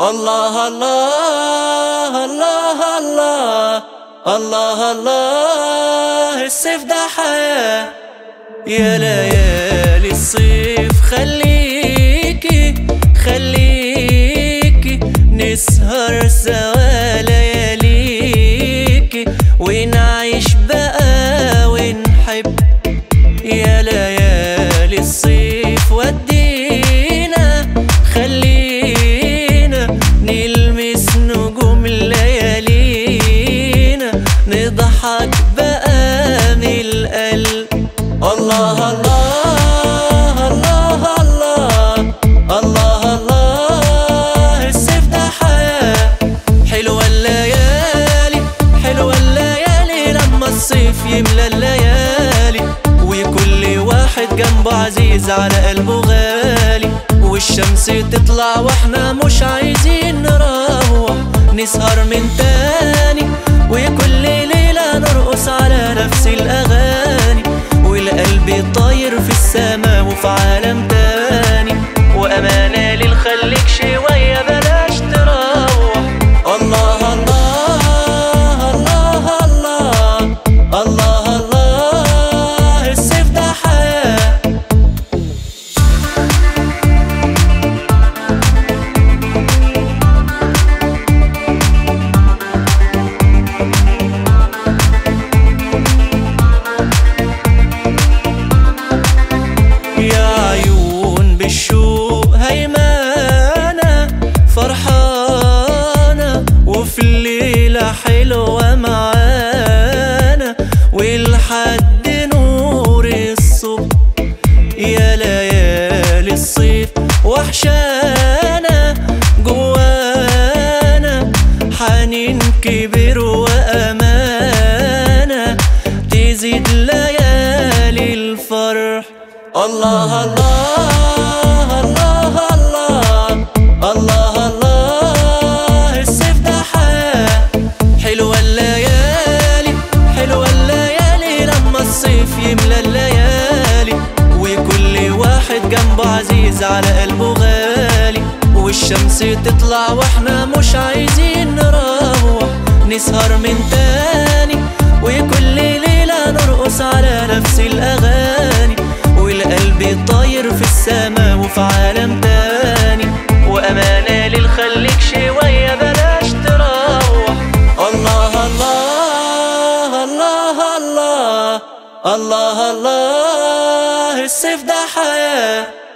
الله الله الله الله الله الله الصيف ده حياة. يا ليالي الصيف خليكي خليكي نسهر سوا لياليكي ونعيش بقى ونحب. يا ليالي الصيف ودينا خلينا نلمس نجوم ليالينا نضحك بقى من القلب. الله الله الله الله الله الله الصيف ده حياة. حلوة الليالي حلوة الليالي لما الصيف يملى الليالي وكل واحد جنبه عزيز على قلبه غالي والشمس تطلع واحنا مش عايزين نروح نسهر من تاني وكل ليلة نرقص على نفس الأغاني والقلب طاير في السما وفي عالم تاني وأمانة للخليك شوية بلاش تروح. الله الله الله الله الله الله الصيف ده حياة. يا عيون بالشوق هيمانة فرحانة وفي الليلة حلوة معانا ولحد نور الصبح. يا ليالي الصيف وحشانا جوانا حنين كبير وأمانة تزيد ليالي الفرح. الله الله الله الله الله الله الصيف ده حياة. حلوة الليالي حلوة الليالي لما الصيف يملى الليالي وكل واحد جنبه عزيز على قلبه غالي والشمس تطلع واحنا مش عايزين نروح نسهر من تاني وكل ليلة نرقص على نفس الأغاني والقلب طاير في السما وفي عالم تاني وأمانة للخليك شوية بلاش تروح. الله الله الله الله الله الله الصيف ده حياة.